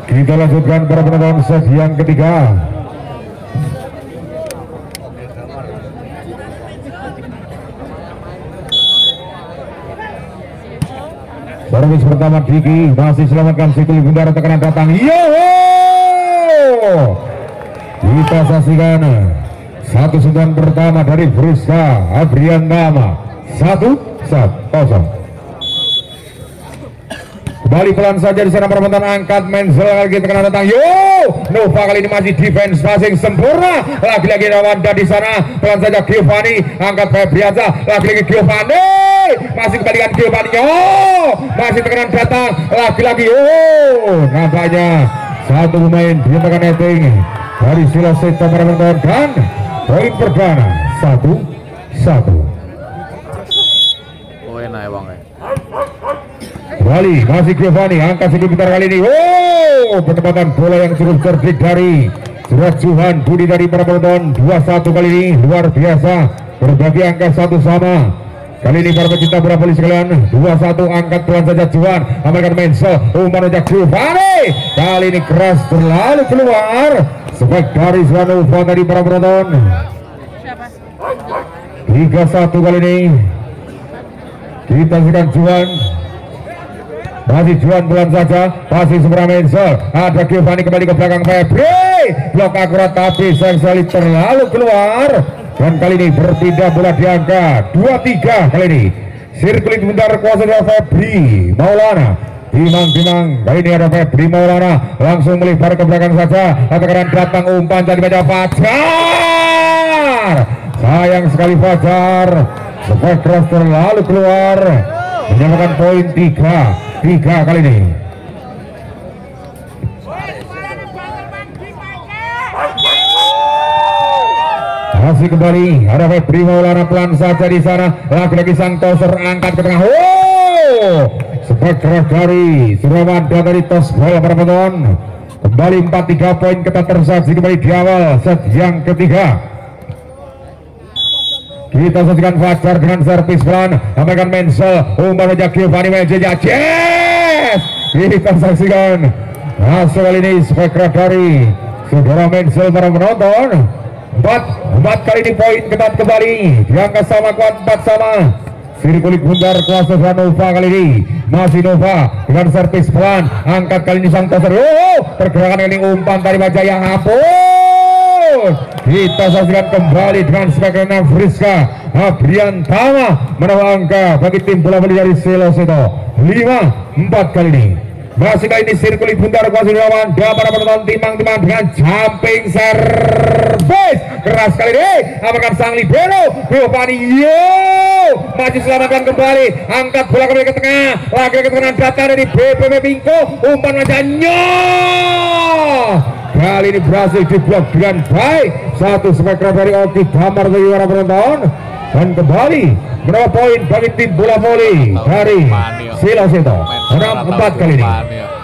Kita lanjutkan para penonton set yang ketiga. Servis pertama Diki masih selamatkan Sikul Bundar, tekanan datang. Yo! Kita saksikan satu sentuhan pertama dari Friska Abriantama. 1-0. Kembali pelan saja di sana perempuan angkat Menzel lagi tekanan datang. Yo, Nova kali ini masih defense passing sempurna. Lagi-lagi Rawanda di sana pelan saja Giovanni angkat Febrianza. Lagi-lagi Giovanni masih kembalikan Giovanni. Yo, masih tekanan datang. Lagi-lagi yo, nampaknya satu pemain dinyatakan netting dari Siloseta perempuan dan poin perdana 1-1. Oh enak ya bang ya. Kembali masih Giovanni angkat sedikit putar kali ini. Oh, penempatan bola yang cukup cerdik dari Surat Juhan Budi dari para penonton. 2-1 kali ini luar biasa, berbagi angka satu sama. Kali ini para pecinta bola voli sekalian, 2-1 angkat pelan saja Juhan, amalkan Menzel, umpan saja Giovanni. Kali ini keras terlalu keluar. Sebab dari Nova dari para penonton. 3-1 kali ini. Kita sedang Juhan. Masih Juan pelan saja, masih seberang Menzel. Ada Giovanni kembali ke belakang Febri. Blok akurat tapi sayang sekali terlalu keluar. Dan kali ini berpindah bola di angka 2-3 kali ini. Sirkuit bentar kuasa dari Febri Maulana. Timang-timang kali ini ada Febri Maulana langsung melebar ke belakang saja. Katakan datang umpan jadi baca Fajar. Sayang sekali Fajar. Sebab keras terlalu keluar. Menyamakan poin 3 kali ini. Masih kembali ada Febri Maulana pelan saja di sana. Lagi-lagi sang toser angkat ke tengah. Oh, sebab keras dari Surawanda dari tos bola para penonton. Kembali 4-3 poin ketat tersaksi kembali di awal set yang ketiga. Kita saksikan Fajar dengan servis pelan, amalkan Menzel, umpan saja Giovanni Menzel. Yes! Kita saksikan hasil kali ini spektra dari saudara Menzel para penonton. 4 kali ini poin ketat kembali, di angka sama kuat 4 sama. Sirkuit bundar kuasa Nova kali ini masih Nova dengan servis pelan, angkat kali ini sang toser. Oh, pergerakan ini umpan dari Bajaya ampun. Kita saksikan kembali dengan spektakuler Friska Abriantama menambah angka bagi tim bola voli dari Siloseta 5-4 kali ini. Masih kali ini sirkuit bundar kuasa lawan para penonton timang-timang dengan jumping service keras kali ini. Apakah sang libero Giovanni yo masih selamatkan kembali, angkat bola kembali ke tengah, lagi ke tengah datang dari BPM Pingko, umpan wajahnya. Kali ini berhasil diblok dengan baik. Satu spektra dari Oki Damar bagi para penonton. Dan kembali menambah poin bagi tim bola voli dari Siloseta 6-4 kali ini.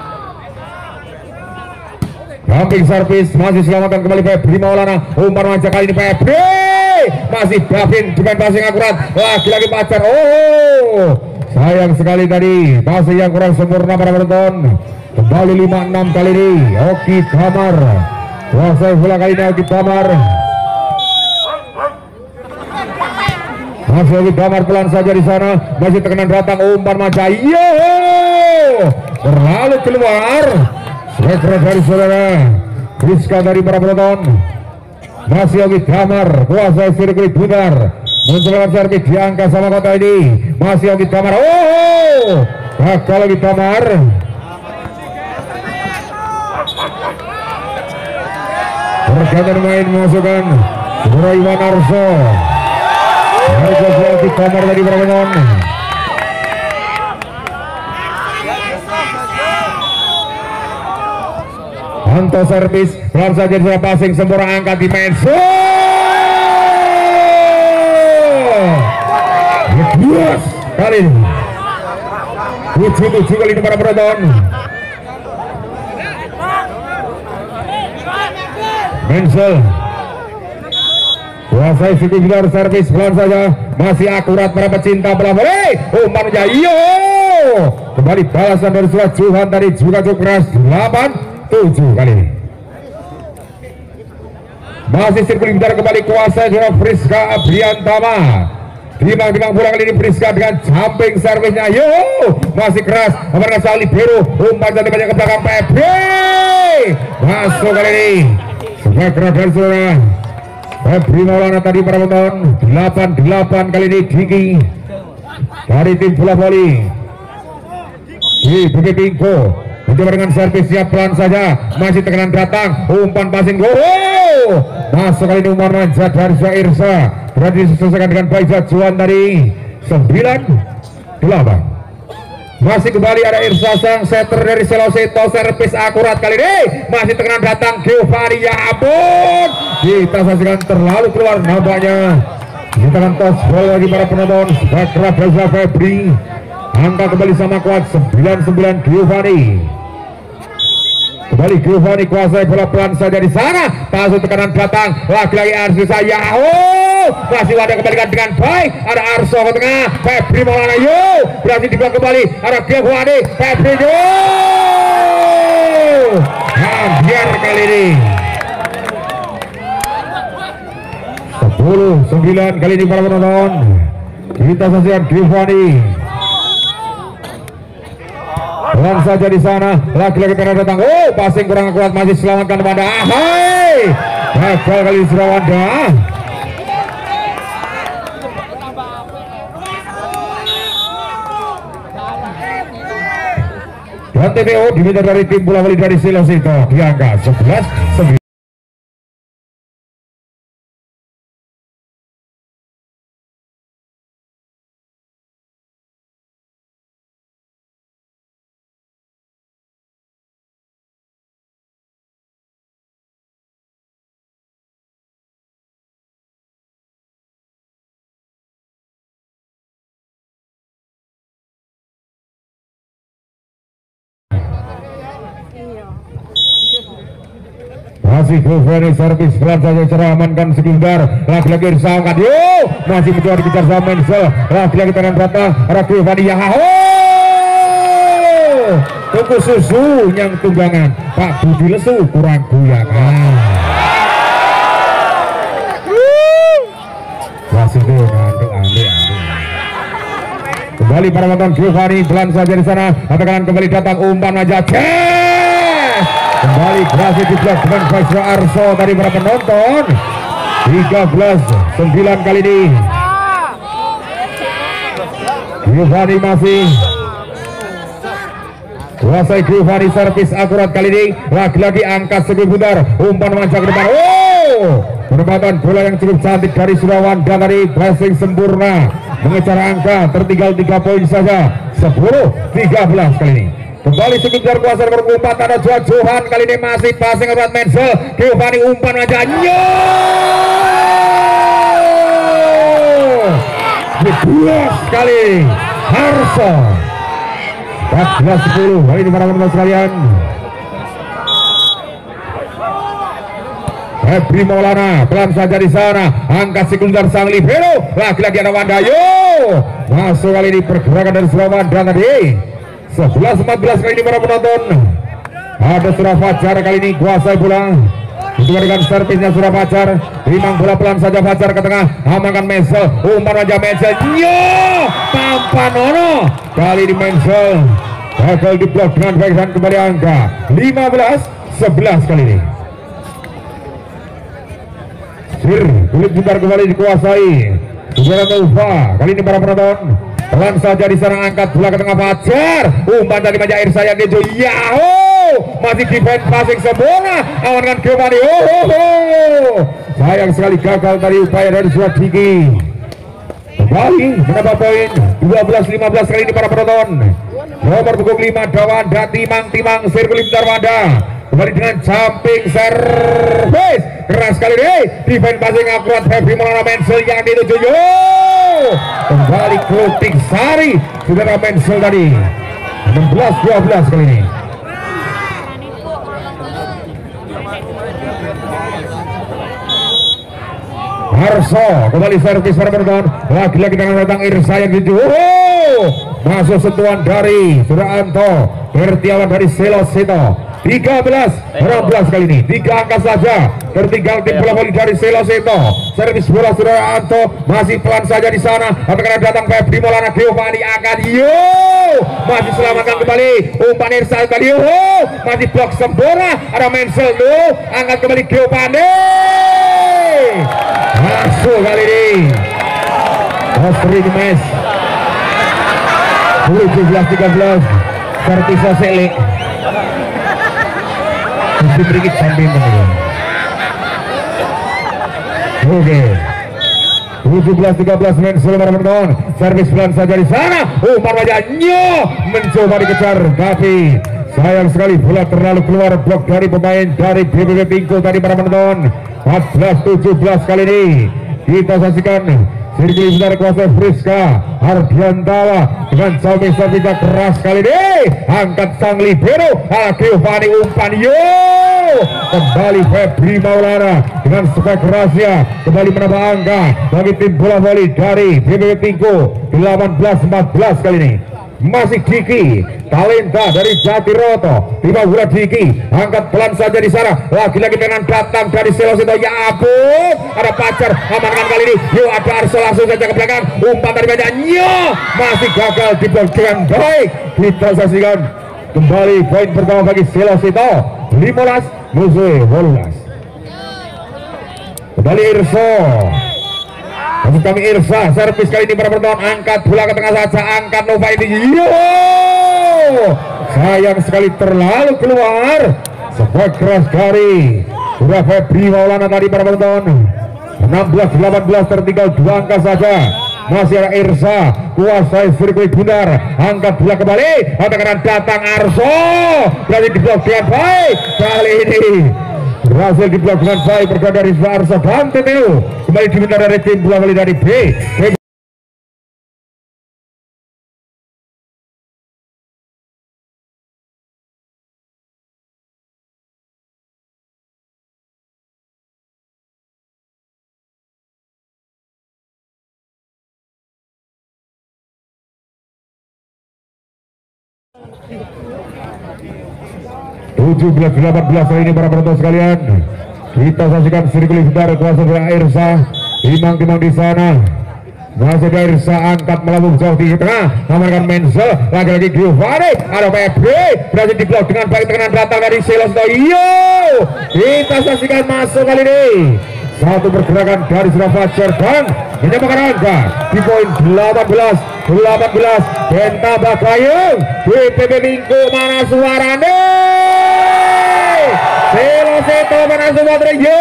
Jumping service masih selamatkan kembali Febri Maulana, umpan wajah kali ini Febri masih Davin dengan passing akurat, lagi-lagi Pacar. Oh, sayang sekali tadi passing yang kurang sempurna para penonton. Kembali 5-6 kali ini Oki Damar kuasai bola kali ini. Oki Damar masih Oki Damar pelan saja di sana, masih tekanan datang umpan maca yo terlalu keluar. Spektra dari saudara Friska dari para penonton. Masih Oki Damar kuasai sirkuit bundar, mencoba servis di angka sama kota ini. Masih Oki Damar. Oh, gagal Oki Damar. Pergantian main memasukkan Sura Iwan Arso. Harga Oki Damar tadi para penonton. Anto servis pelan saja di passing sempurna, angkat di Menzel. Yes, kali ini 7-7 kali ini para penonton. Menzel kuasai sikular servis pelan saja, masih akurat para pecinta bola voli. Umpan menjadi yo, kembali balasan dari Surat Juhan tadi juga cukup keras. 8 7 kali ini. Masih sirkuit bentar kembali kuasa Jero Friska Abriantama. Timang bola kali ini Friska dengan jumping servisnya. Yo, masih keras. Amarga Sali Biru umpan jatuh banyak ke belakang Febri. Masuk kali ini. Sebuah keras dari saudara Febri Maulana tadi para penonton. 8 kali ini Diki dari tim bola voli. Di Bukit Tingko mencoba dengan servisnya pelan saja, masih tekanan datang, umpan passing masuk kali ini umpan manjat dari Irsa, berarti diselesaikan dengan baik Juan dari 9-8. Masih kembali ada Irsa sang setter dari Seloseto, servis akurat kali ini, masih tekanan datang Giovanni, ya ampun, kita saksikan terlalu keluar nampaknya. Kita tos bola lagi para penonton, Bakra Baza Febri, angka kembali sama kuat 99 Giovanni. Kembali Giovanni kuasai bola pelan saja di sana. Tasuk tekanan datang. Lagi-lagi Arso saya. Masih wadah kembalikan dengan baik. Ada Arso ke tengah. Febri Maulana yo. Berhasil dibuat kembali. Ada Giovanni. Febri yo. Biar kali ini. 10-9 kali ini para penonton. Kita saksikan Giovanni. Pelan saja di sana, lagi-lagi pernah datang. Passing kurang kuat, masih selamatkan Wanda. Hai, gagal kali ini Wanda. Dan TPO diminta dari tim bola voli dari Silosito diangkat 11-9. Masih Giovanni servis pelan saja cara amankan sebentar. Lagi-lagi Irsa angkat. Yo, masih mencoba dikejar sama Mensel. Lagi-lagi tangan datang. Ada Giovanni yang tunggu susu yang tunggangan. Pak Budi lesu kurang goyangan. Masih tuh ngantuk. Kembali para penonton Giovanni pelan saja di sana. Katakan kembali datang umpan aja. Kembali berhasil diblok dengan Faisal Arso dari para penonton. 13-9 kali ini. Giovanni masih kuasai. Giovanni servis akurat kali ini. Lagi-lagi angkat sebentar. Umpan manjak ke depan. Penempatan bola yang cukup cantik dari Surawanda tadi. Passing sempurna. Mengejar angka. Tertinggal 3 poin saja. 10-13 kali ini. Kembali sekitar kuasa nomor 4 ada Johan kali ini masih passing akurat Mensel. Giovanni umpan aja. 12 kali Harso. 14-10 kali ini para penonton sekalian. Febri Maulana pelan saja di sana. Angkat sekuntar sang libero. Lagi-lagi ada Wandayo. Masuk kali ini pergerakan dari Surawanda tadi. 11-14 kali ini para penonton. Ada Surah Fajar kali ini kuasai bola. Dengan servisnya Surah Fajar. Rimang bola pelan saja Fajar ke tengah. Amankan Mensel. Umpan aja Mensel. Tanpa Nono. Kali ini Mensel gagal diblok dengan baik dan kembali angka 15-11 kali ini. Kulit putar kembali dikuasai Sugera Nova. Kali ini para penonton pelan saja di sana angkat bola ke tengah Fajar. Umpan dari Majair saya Gejo. Masih defense passing sempurna. Awankan Giovanni. Sayang sekali gagal tadi upaya dari Suat Diki. Kembali menambah poin 12-15 kali ini para penonton. Nomor punggung 5 Dawanda Timang sirkuit Darwanda. Kembali dengan jumping service keras kali ini. Defense passing akurat Febri Maulana Mensel yang dituju. Kembali Klutik Sari saudara Mensel tadi. 16-12 kali ini. Harso kembali servis para penonton. Lagi-lagi dengan datang Irsa yang dituju. Masuk sentuhan dari Suranto Bertiawan dari Selosito. 13-16 kali ini 3 angka saja tertinggal tim bola voli dari Selo Seto. Servis bola Sudaryanto masih pelan saja di sana. Apakah datang Febri Maulana Giovanni akan masih selamatkan kembali umpan Irsa kali masih blok sempurna. Ada Mensel angkat kembali Giovanni masuk kali ini. Osri Mes 17-13 Sertisa Selik mesti berikut samping teman-teman. Oke 17-13 Mensel teman-teman. Servis pelan saja di sana. Umpan wajahnya mencoba dikejar tapi sayang sekali bola terlalu keluar blok dari pemain dari BBB Bingko tadi para penonton. 14-17 kali ini kita saksikan sirkuit dari kuasa Friska Ardiantawa dengan Saumi Sabita keras kali ini. Angkat sang libero Giovanni umpan kembali Febri Maulana dengan spek rahasia kembali menambah angka bagi tim bola voli dari BBB Bingko. 18-14 kali ini masih Diki Talenta dari Jatiroto. Tiba bola Diki angkat pelan saja di sana. Lagi-lagi dengan datang dari Selosito. Ya ampun, ada Pacar amankan kali ini. Ada Arso langsung saja ke belakang. Umpan dari badannya masih gagal diblok dengan baik. Kita saksikan kembali poin pertama bagi Selosito 15 musuh 18. Kembali Irso. Maksud kami Irsa, servis kali ini para penonton, angkat bola ke tengah saja, angkat Nova ini. Sayang sekali terlalu keluar. Sebuah keras dari sudah Febri Maulana tadi para penonton. 16-18 tertinggal 2 angka saja. Masih ada Irsa, kuasai sirkuit bundar, angkat bola kembali, akan datang Arso, berarti diblok dengan baik kali ini. Berhasil diblok dengan baik berkata dari Arsa dan TPU. Kembali diminta dari tim bola voli dari B. 17-18 ini para penonton sekalian. Kita saksikan sirkuit sebentar kuasa dari Irsa. Timang-timang di sana. Masih dari Irsa angkat melambung jauh di tengah. Amankan Mensel. Lagi-lagi Giovanni. Ada PFB. Berhasil diblok dengan baik tekanan datang dari Selosito. Kita saksikan masuk kali ini. Satu pergerakan dari Fajar dan menyamakan angka di poin 18 Benta Bakayung BPB Bingko. Mana suaranya Selosito, mana suaranya.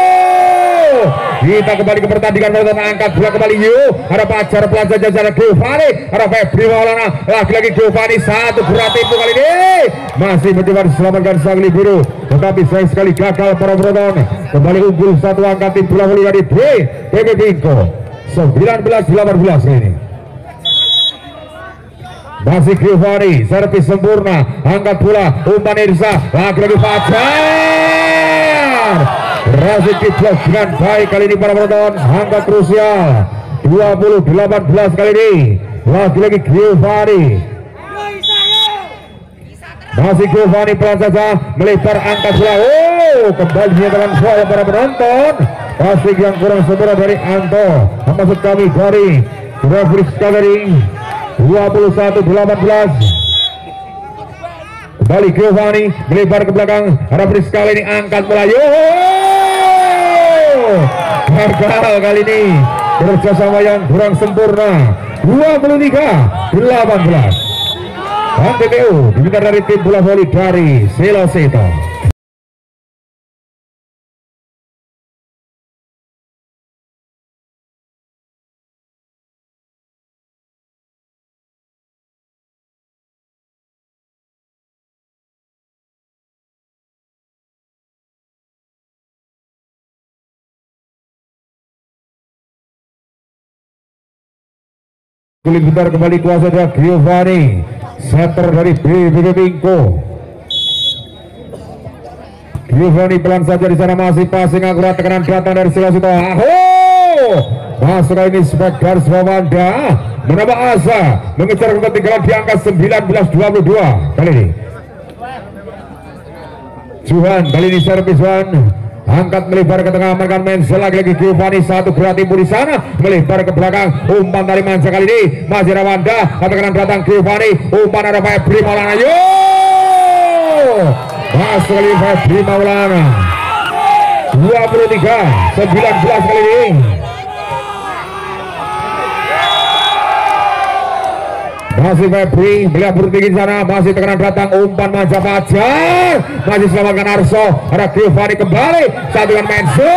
Kita kembali ke pertandingan, angkat bola kembali ada Pacar Plaza jajaran Giovanni, ada Febri Maulana, lagi-lagi Giovanni satu berat itu kali ini masih mencoba diselamatkan sang libero, tetapi sayang sekali gagal para penonton. Kembali unggul satu angka tim bola voli dari BPB Bingko 19-18 ini. Masih Giovanni, servis sempurna, angkat bola, umpan Irsa, lagi-lagi Fajar berhasil diblok dengan baik kali ini para penonton. Angka krusial 20-18 kali ini, lagi-lagi Giovanni. Masih Giovanni pelan saja melebar angkat bola. Kembali menyatakan suara para penonton. Pasik yang kurang sempurna dari Anto. Maksud kami dari Grafik Skadering 21-18. Kembali Giovanni melebar ke belakang. Ada Friska kali ini angkat bola. Gagal kali ini kerjasama yang kurang sempurna. 23-18. Dan TPU diminta dari tim bola voli dari Selosito. Kulit bentar kembali kuasa dari Giovanni, center dari BPB Bingko. Giovanni pelan saja di sana, masih passing akurat, tekanan datang dari Selosito. Masuk ini spek garis Wawanda menambah asa mengejar ketinggalan di angka 19-22 kali ini. Juhan kali ini servis Juhan angkat melebar ke tengah, amankan Mensel lagi-lagi Giovanni, satu gerak timur di sana melebar ke belakang, umpan dari Mansa kali ini masih Rawanda, kanan datang Giovanni, umpan ada Febri Maulana, yo masuk kali Febri Maulana 23-19 kali ini. Masih Febri melihat bertinggi sana, masih tekanan datang, umpan manja Fajar, masih selamatkan Arso, ada Giovanni kembali, satu dengan Menso,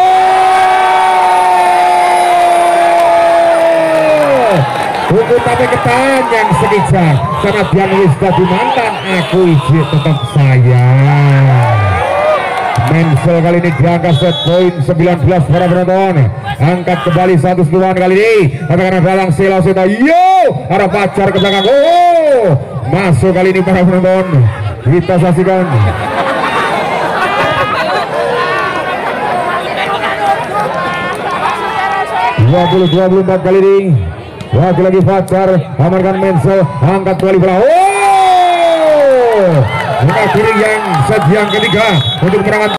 tunggu tapi ketan yang sekejap, karena dia nulis tadi mantan, aku izin tetap sayang. Mensel kali ini diangkat set poin 19 para penonton, angkat kembali 1 seluruhan kali ini, karena dalang Sela Seta, yo ada Fajar ke belakang, oh masuk kali ini para penonton, kita saksikan. (20-24) kali ini, lagi Fajar, amankan Mensel, angkat kembali bola, oh mengakhiri yang set yang ketiga untuk merawat